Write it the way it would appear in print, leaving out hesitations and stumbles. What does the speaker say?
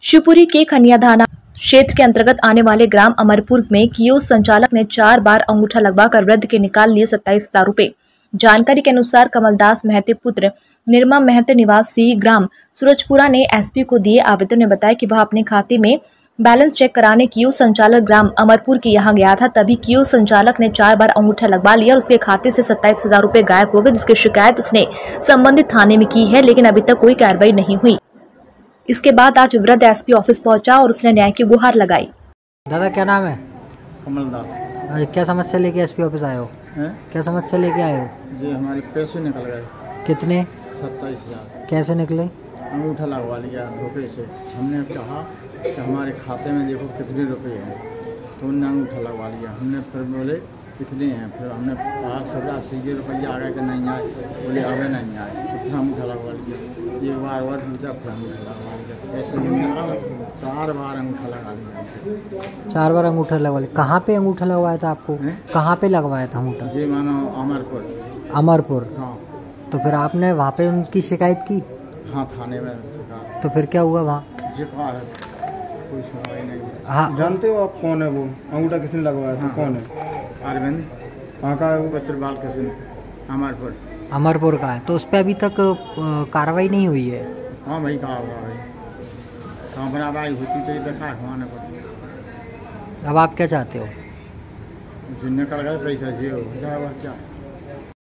शिवपुरी के खनियाधाना क्षेत्र के अंतर्गत आने वाले ग्राम अमरपुर में कियोस्क संचालक ने 4 बार अंगूठा लगवाकर वृद्ध के निकाल लिए 27,000 रुपए। जानकारी के अनुसार कमलदास महते पुत्र निर्मम महते निवासी ग्राम सूरजपुरा ने एसपी को दिए आवेदन में बताया कि वह अपने खाते में बैलेंस चेक कराने कियोस्क संचालक ग्राम अमरपुर के यहाँ गया था। तभी कियोस्क संचालक ने 4 बार अंगूठा लगवा लिया और उसके खाते से 27,000 रुपए गायब हो गए, जिसकी शिकायत उसने संबंधित थाने में की है, लेकिन अभी तक कोई कार्रवाई नहीं हुई। इसके बाद आज वृद्ध एसपी ऑफिस पहुंचा और उसने न्याय की गुहार लगाई। दादा क्या नाम है? कमलदास। क्या समस्या लेके एसपी ऑफिस आए हो? क्या समस्या लेके आए हो? जी हमारे पैसे निकल गए। कितने? 27,000। कैसे निकले? अंगूठा लगवा लिया रुपये से। हमने कहा कि हमारे खाते में देखो कितने रुपए हैं, तो उनने अंगूठा लगवा लिया। हमने फिर बोले कितने हैं, फिर हमने कहा 80 रुपया आ गए कि नहीं आए, बोले आगे नहीं आए, तो फिर अंगूठा लगवा लिया। ये बार पूछा, फिर अंगूठा लगवा लिया। ऐसे हमने 4 बार अंगूठा लगा लिया। 4 बार अंगूठा लगवा लिया। कहाँ पे अंगूठा लगवाया था आपको? कहाँ पे लगवाया था अंगूठा? जी मानो अमरपुर। अमरपुर। हाँ। तो फिर आपने वहाँ पे उनकी शिकायत की? हाँ थाने में शिकायत। तो फिर क्या हुआ वहाँ? जी कहा है कोई सुनवाई नहीं। हाँ। जानते हो आप कौन है वो? अंगूठा किसने लगवाया था? हाँ। कौन है? अरविंद। कहाँ का है वो? पत्रबाल किशन अमरपुर। अमरपुर का है। तो उस पर अभी तक कार्रवाई नहीं हुई है? हाँ भाई कहा होगा भाई, कहाँ बराबर होती तो ये देखा घुमाने पर। अब आप क्या चाहते हो? निकल गए पैसा जी हो जाएगा क्या।